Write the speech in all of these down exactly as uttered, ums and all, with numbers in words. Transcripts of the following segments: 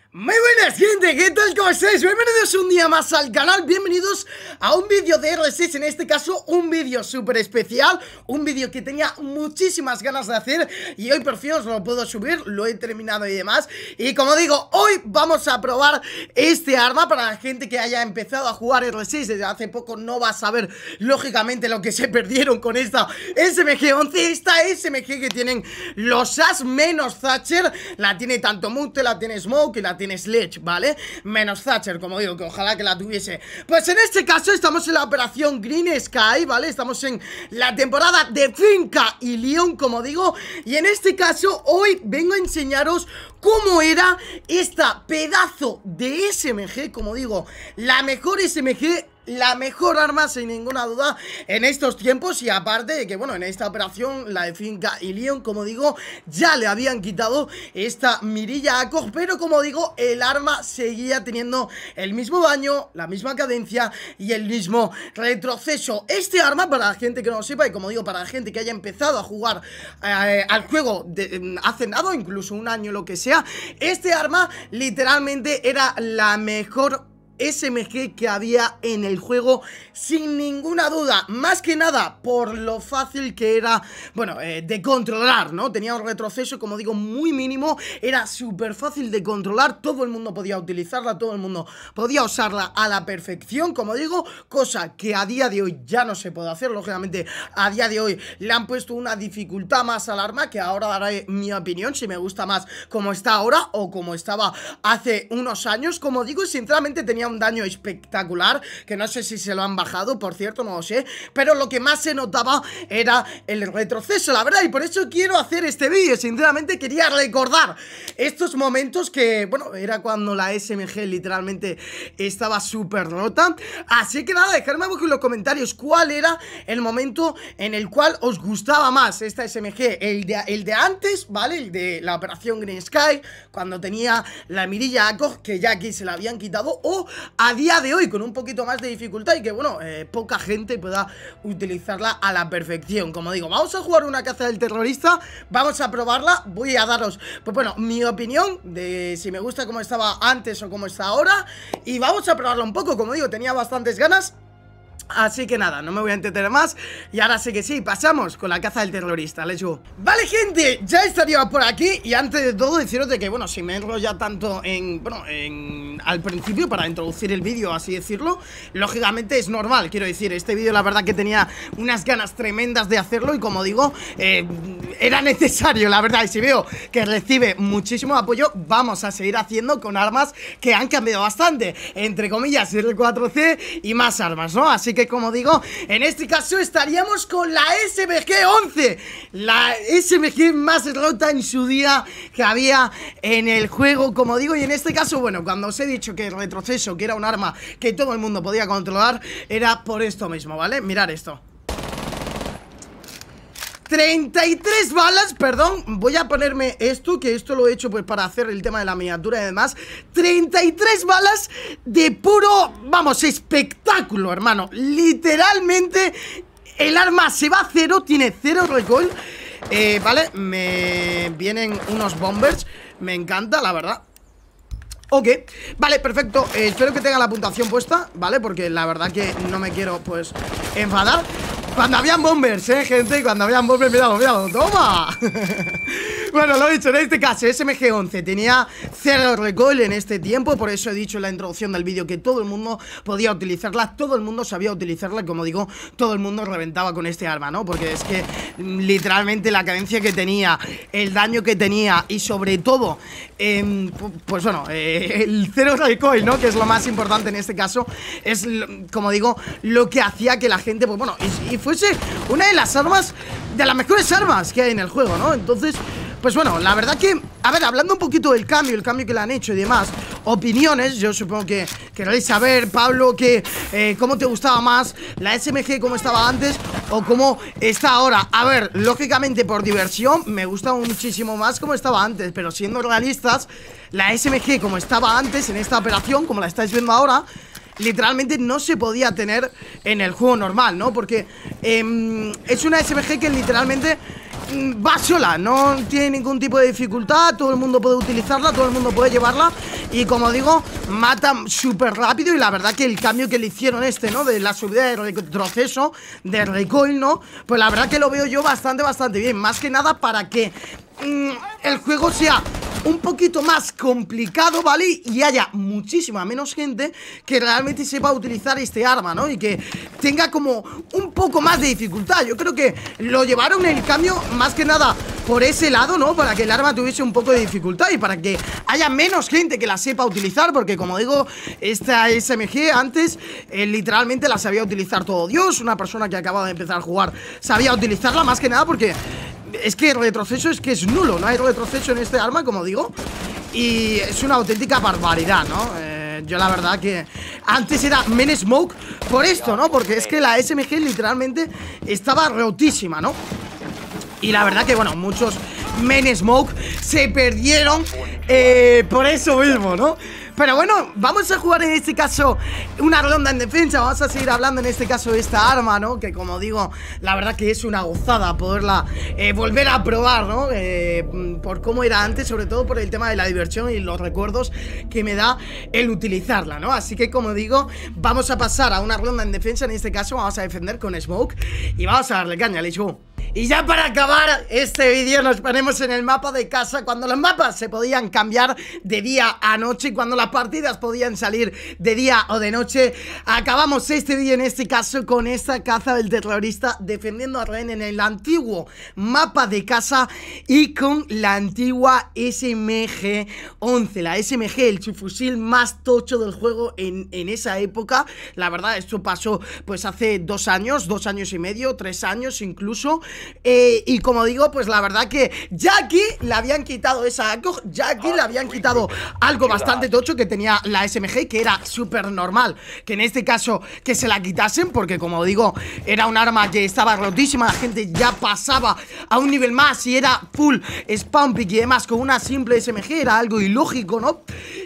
Muy buenas gente, ¿qué tal? ¿Cómo estáis? Bienvenidos un día más al canal, bienvenidos a un vídeo de R seis, en este caso un vídeo súper especial, un vídeo que tenía muchísimas ganas de hacer y hoy por fin os lo puedo subir, lo he terminado y demás. Y como digo, hoy vamos a probar este arma para la gente que haya empezado a jugar R seis desde hace poco. No va a saber lógicamente lo que se perdieron con esta S M G once, esta S M G que tienen los As menos Thatcher, la tiene tanto Mute, la tiene Smoke y la tiene Sledge, ¿vale? Menos Thatcher, como digo, que ojalá que la tuviese. Pues en este caso estamos en la operación Green Sky, ¿vale? Estamos en la temporada de Finca y Leon, como digo. Y en este caso hoy vengo a enseñaros cómo era esta pedazo de S M G, como digo, la mejor S M G, la mejor arma sin ninguna duda en estos tiempos. Y aparte de que, bueno, en esta operación, la de Finca y Leon, como digo, ya le habían quitado esta mirilla a A C O G, pero como digo, el arma seguía teniendo el mismo daño, la misma cadencia y el mismo retroceso. Este arma, para la gente que no lo sepa, y como digo, para la gente que haya empezado a jugar eh, al juego de, hace nada, incluso un año, lo que sea, este arma literalmente era la mejor S M G que había en el juego, sin ninguna duda. Más que nada por lo fácil que era, bueno, eh, de controlar, ¿no? Tenía un retroceso, como digo, muy mínimo. Era súper fácil de controlar. Todo el mundo podía utilizarla, todo el mundo podía usarla a la perfección, como digo. Cosa que a día de hoy ya no se puede hacer. Lógicamente, a día de hoy le han puesto una dificultad más al arma, que ahora daré mi opinión, si me gusta más como está ahora o como estaba hace unos años. Como digo, sinceramente tenía un daño espectacular, que no sé si se lo han bajado, por cierto, no lo sé, pero lo que más se notaba era el retroceso, la verdad, y por eso quiero hacer este vídeo. Sinceramente quería recordar estos momentos que, bueno, era cuando la S M G literalmente estaba súper rota. Así que nada, dejadme abajo en los comentarios cuál era el momento en el cual os gustaba más esta S M G, el de, el de antes, ¿vale? El de la operación Green Sky, cuando tenía la mirilla A C O G, que ya aquí se la habían quitado, o a día de hoy con un poquito más de dificultad y que, bueno, eh, poca gente pueda utilizarla a la perfección. Como digo, vamos a jugar una caza del terrorista, vamos a probarla, voy a daros, pues bueno, mi opinión de si me gusta cómo estaba antes o cómo está ahora, y vamos a probarla un poco. Como digo, tenía bastantes ganas. Así que nada, no me voy a entretener más. Y ahora sí que sí, pasamos con la caza del terrorista. Let's go. Vale, gente, ya estaría por aquí. Y antes de todo deciros de que, bueno, si me he enrollado tanto en, bueno, en al principio para introducir el vídeo, así decirlo, lógicamente es normal. Quiero decir, este vídeo la verdad que tenía unas ganas tremendas de hacerlo. Y como digo, eh, era necesario, la verdad. Y si veo que recibe muchísimo apoyo, vamos a seguir haciendo con armas que han cambiado bastante, entre comillas, R cuatro C y más armas, ¿no? Así que que como digo, en este caso estaríamos con la S M G once, la S M G más rota en su día que había en el juego, como digo. Y en este caso, bueno, cuando os he dicho que el retroceso, que era un arma que todo el mundo podía controlar, era por esto mismo, ¿vale? Mirad esto, treinta y tres balas, perdón, voy a ponerme esto, que esto lo he hecho pues para hacer el tema de la miniatura y demás. Treinta y tres balas de puro, vamos, espectáculo, hermano. Literalmente el arma se va a cero, tiene cero recoil. eh, Vale, me vienen unos bombers, me encanta, la verdad. Ok, vale, perfecto, eh, espero que tenga la puntuación puesta, ¿vale? Porque la verdad que no me quiero, pues, enfadar. Cuando habían bombers, eh, gente, cuando habían bombers, mirado, mirado, toma. Bueno, lo he dicho, en este caso S M G once tenía cero recoil en este tiempo. Por eso he dicho en la introducción del vídeo que todo el mundo podía utilizarla, todo el mundo sabía utilizarla. Como digo, todo el mundo reventaba con este arma, ¿no? Porque es que literalmente la cadencia que tenía, el daño que tenía y sobre todo, eh, pues bueno, eh, el cero recoil, ¿no? Que es lo más importante en este caso. Es, como digo, lo que hacía que la gente, pues bueno, y, y fuese una de las armas, de las mejores armas que hay en el juego, ¿no? Entonces, pues bueno, la verdad que, a ver, hablando un poquito del cambio, el cambio que le han hecho y demás, opiniones, yo supongo que queréis saber, Pablo, que eh, cómo te gustaba más la S M G como estaba antes o cómo está ahora. A ver, lógicamente por diversión me gusta muchísimo más como estaba antes, pero siendo realistas, la S M G como estaba antes en esta operación, como la estáis viendo ahora, literalmente no se podía tener en el juego normal, ¿no? Porque eh, es una S M G que literalmente va sola, no tiene ningún tipo de dificultad, todo el mundo puede utilizarla, todo el mundo puede llevarla Y como digo, mata súper rápido. Y la verdad que el cambio que le hicieron este, ¿no? De la subida de retroceso, de recoil, ¿no? Pues la verdad que lo veo yo bastante, bastante bien. Más que nada para que mmm, el juego sea un poquito más complicado, ¿vale? Y haya muchísima menos gente que realmente sepa utilizar este arma, ¿no? Y que tenga como un poco más de dificultad. Yo creo que lo llevaron el cambio más que nada por ese lado, ¿no? Para que el arma tuviese un poco de dificultad y para que haya menos gente que la sepa utilizar. Porque como digo, esta S M G antes eh, literalmente la sabía utilizar todo Dios. Una persona que acaba de empezar a jugar sabía utilizarla más que nada porque es que el retroceso es que es nulo. No hay retroceso en este arma, como digo. Y es una auténtica barbaridad, ¿no? Eh, yo la verdad que antes era Men Smoke por esto, ¿no? Porque es que la S M G literalmente estaba rotísima, ¿no? Y la verdad que, bueno, muchos Men Smoke se perdieron eh, por eso mismo, ¿no? Pero bueno, vamos a jugar en este caso una ronda en defensa. Vamos a seguir hablando en este caso de esta arma, ¿no? Que como digo, la verdad que es una gozada poderla eh, volver a probar, ¿no? Eh, por cómo era antes, sobre todo por el tema de la diversión y los recuerdos que me da el utilizarla, ¿no? Así que como digo, vamos a pasar a una ronda en defensa. En este caso vamos a defender con Smoke y vamos a darle caña, let's go. Y ya para acabar este vídeo nos ponemos en el mapa de casa, cuando los mapas se podían cambiar de día a noche, cuando las partidas podían salir de día o de noche. Acabamos este vídeo en este caso con esta caza del terrorista defendiendo a Ren en el antiguo mapa de casa y con la antigua S M G once, la S M G, el subfusil más tocho del juego en, en esa época. La verdad, esto pasó pues hace dos años, dos años y medio, tres años incluso. Eh, y como digo, pues la verdad que ya aquí le habían quitado esa A C O G, ya aquí le habían quitado algo bastante tocho que tenía la S M G, que era súper normal que en este caso que se la quitasen, porque como digo, era un arma que estaba rotísima, la gente ya pasaba a un nivel más y era full spawn pick y demás con una simple S M G, era algo ilógico, ¿no?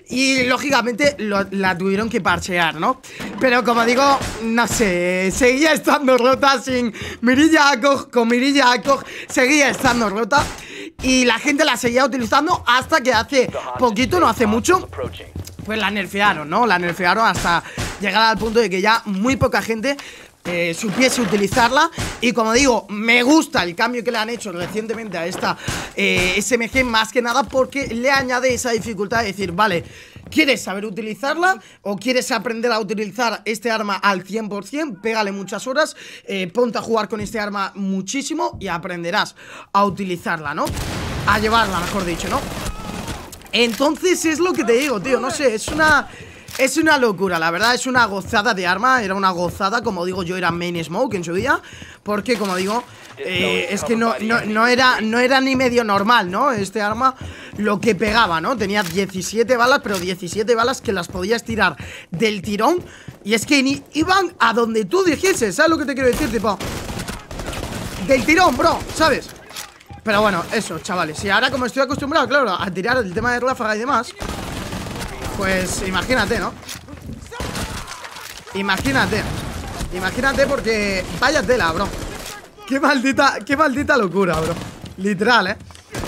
Y lógicamente lo, la tuvieron que parchear, ¿no? Pero como digo, no sé, seguía estando rota sin mirilla A C O G, con mirilla A C O G seguía estando rota y la gente la seguía utilizando hasta que hace poquito, no hace mucho, pues la nerfearon, ¿no? La nerfearon hasta llegar al punto de que ya muy poca gente eh, supiese utilizarla. Y como digo, me gusta el cambio que le han hecho recientemente a esta eh, S M G, más que nada porque le añade esa dificultad de decir, vale, ¿quieres saber utilizarla o quieres aprender a utilizar este arma al cien por cien? Pégale muchas horas, eh, ponte a jugar con este arma muchísimo y aprenderás a utilizarla, ¿no? A llevarla, mejor dicho, ¿no? Entonces es lo que te digo, tío, no sé, es una... Es una locura, la verdad, es una gozada de arma. Era una gozada, como digo, yo era main smoke en su día. Porque, como digo, eh, es que no, no, no, era, no era ni medio normal, ¿no? Este arma, lo que pegaba, ¿no? Tenía diecisiete balas, pero diecisiete balas que las podías tirar del tirón. Y es que ni iban a donde tú dijese, ¿sabes lo que te quiero decir? Tipo, del tirón, bro, ¿sabes? Pero bueno, eso, chavales. Y ahora como estoy acostumbrado, claro, a tirar el tema de ráfaga y demás, pues imagínate, ¿no? Imagínate. Imagínate porque vaya tela, bro. Qué maldita, qué maldita locura, bro. Literal, ¿eh?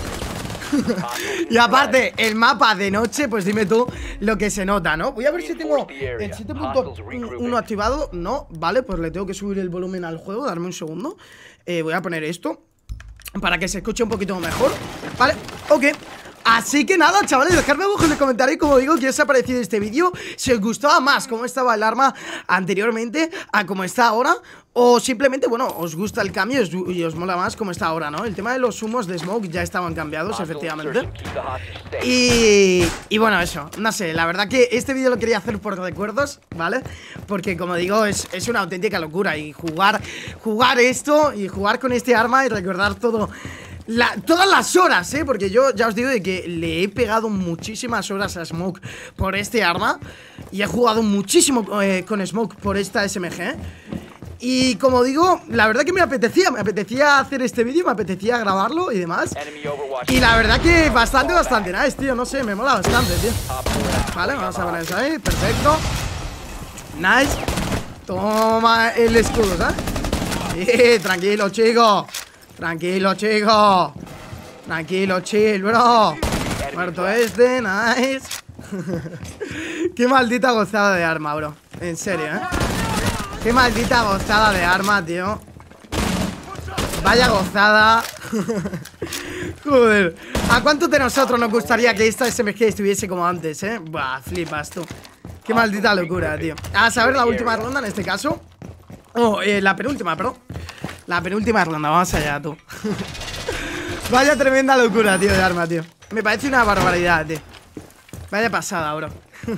Y aparte, el mapa de noche, pues dime tú lo que se nota, ¿no? Voy a ver si tengo el siete punto uno activado. No, vale, pues le tengo que subir el volumen al juego. Darme un segundo. eh, Voy a poner esto para que se escuche un poquito mejor. Vale, ok. Así que nada, chavales, dejadme abajo en el comentario, como digo, qué os ha parecido este vídeo. Si os gustaba más cómo estaba el arma anteriormente a cómo está ahora, o simplemente, bueno, os gusta el cambio y os, y os mola más cómo está ahora, ¿no? El tema de los humos de Smoke ya estaban cambiados, efectivamente. Y, y bueno, eso, no sé, la verdad que este vídeo lo quería hacer por recuerdos, ¿vale? Porque como digo, es, es una auténtica locura. Y jugar, jugar esto y jugar con este arma y recordar todo... La, todas las horas, ¿eh? Porque yo ya os digo de que le he pegado muchísimas horas a Smoke por este arma. Y he jugado muchísimo eh, con Smoke por esta S M G. Y como digo, la verdad que me apetecía Me apetecía hacer este vídeo, me apetecía grabarlo y demás. Y la verdad que bastante, bastante nice, tío, no sé, me mola bastante, tío. Vale, vamos a poner eso ahí, perfecto. Nice. Toma el escudo, ¿sabes? Sí, tranquilo, chico. Tranquilo, chico. Tranquilo, chill, bro. Muerto este, nice. Qué maldita gozada de arma, bro. En serio, ¿eh? Qué maldita gozada de arma, tío. Vaya gozada. Joder. ¿A cuánto de nosotros nos gustaría que esta S M G estuviese como antes, eh? Buah, flipas tú. Qué maldita locura, tío. A saber la última ronda en este caso. Oh, eh, la penúltima, bro. La penúltima ronda, vamos allá, tú. Vaya tremenda locura, tío, de arma, tío. Me parece una barbaridad, tío. Vaya pasada, bro.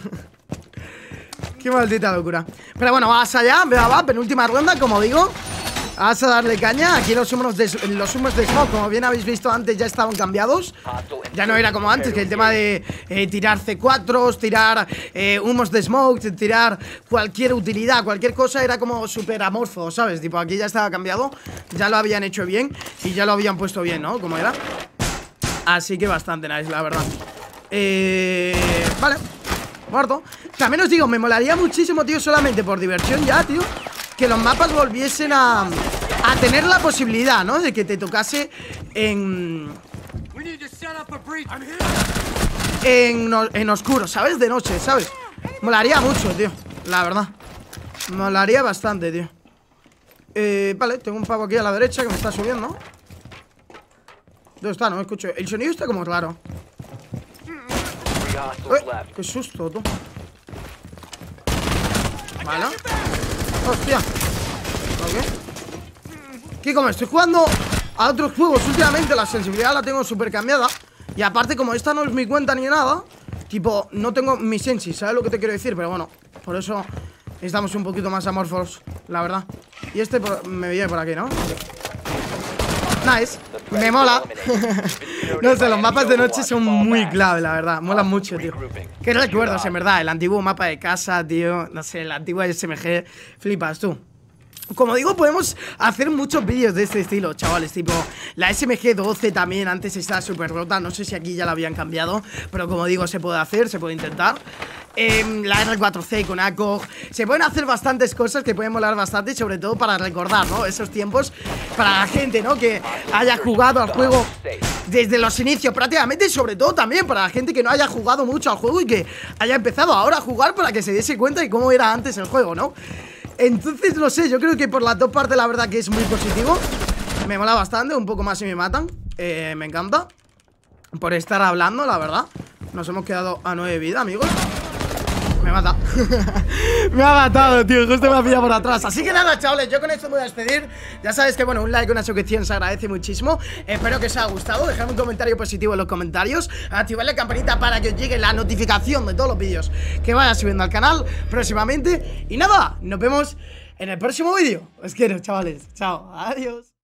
Qué maldita locura. Pero bueno, vamos allá, va, va, penúltima ronda, como digo. Vamos a darle caña. Aquí los humos de, los humos de smoke, como bien habéis visto antes, ya estaban cambiados. Ya no era como antes, que el tema de eh, tirar C cuatro, tirar eh, humos de smoke, tirar cualquier utilidad, cualquier cosa, era como súper amorfo, ¿sabes? Tipo, aquí ya estaba cambiado. Ya lo habían hecho bien y ya lo habían puesto bien, ¿no? Como era. Así que bastante nice, la verdad. Eh... Vale. Muerto. También os digo, me molaría muchísimo, tío, solamente por diversión ya, tío, que los mapas volviesen a, a tener la posibilidad, ¿no? De que te tocase en... En, en oscuro, ¿sabes? De noche, ¿sabes? Molaría mucho, tío, la verdad. Molaría bastante, tío. Eh, vale, tengo un pavo aquí a la derecha que me está subiendo. ¿Dónde está? No me escucho. El sonido está como raro. Eh, qué susto, tú. Vale. Hostia. Ok. Que como estoy jugando a otros juegos últimamente, la sensibilidad la tengo súper cambiada. Y aparte, como esta no es mi cuenta ni nada, tipo, no tengo mi sensi, ¿sabes lo que te quiero decir? Pero bueno, por eso estamos un poquito más amorfos, la verdad. Y este por, me viene por aquí, ¿no? Nice, me mola. No sé, los mapas de noche son muy clave, la verdad. Molan mucho, tío. Qué recuerdos, en verdad. El antiguo mapa de casa, tío. No sé, la antigua S M G. Flipas, tú. Como digo, podemos hacer muchos vídeos de este estilo, chavales. Tipo, la S M G doce también antes estaba súper rota. No sé si aquí ya la habían cambiado, pero como digo, se puede hacer, se puede intentar. eh, La R cuatro C con A C O G. Se pueden hacer bastantes cosas que pueden molar bastante. Y sobre todo para recordar, ¿no? Esos tiempos. Para la gente, ¿no? Que haya jugado al juego desde los inicios prácticamente. Y sobre todo también para la gente que no haya jugado mucho al juego y que haya empezado ahora a jugar para que se diese cuenta de cómo era antes el juego, ¿no? Entonces, no sé, yo creo que por la top parte la verdad que es muy positivo. Me mola bastante, un poco más si me matan. eh, Me encanta por estar hablando, la verdad. Nos hemos quedado a nueve vida, amigos. Me mata. Me ha matado, tío, justo me ha pillado por atrás. Así que nada, chavales, yo con esto me voy a despedir. Ya sabes que, bueno, un like, una suscripción se agradece muchísimo. Espero que os haya gustado. Dejadme un comentario positivo en los comentarios. Activad la campanita para que os llegue la notificación de todos los vídeos que vaya subiendo al canal próximamente. Y nada, nos vemos en el próximo vídeo. Os quiero, chavales. Chao, adiós.